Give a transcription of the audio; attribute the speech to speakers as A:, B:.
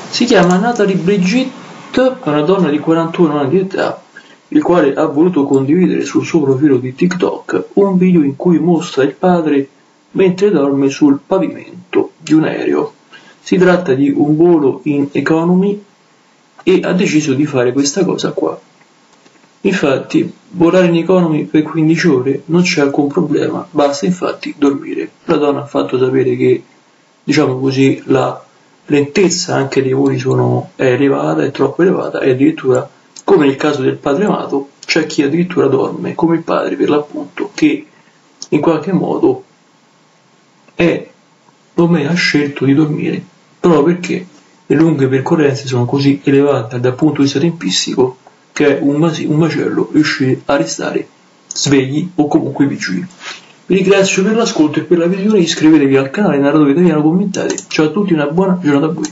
A: Si chiama Natalie Brigitte, è una donna di 41 anni di età, il quale ha voluto condividere sul suo profilo di TikTok un video in cui mostra il padre mentre dorme sul pavimento di un aereo. Si tratta di un volo in economy e ha deciso di fare questa cosa qua. Infatti, volare in economy per 15 ore non c'è alcun problema, basta infatti dormire. La donna ha fatto sapere che, diciamo così, la lentezza anche dei voli è elevata, è troppo elevata, e addirittura, come nel caso del padre amato, c'è chi addirittura dorme come il padre, per l'appunto, che in qualche modo ha scelto di dormire, proprio perché le lunghe percorrenze sono così elevate dal punto di vista tempistico che è un macello riuscire a restare svegli o comunque vigili. Vi ringrazio per l'ascolto e per la visione, iscrivetevi al canale Narratore Italiano, commentate. Ciao a tutti, una buona giornata a voi.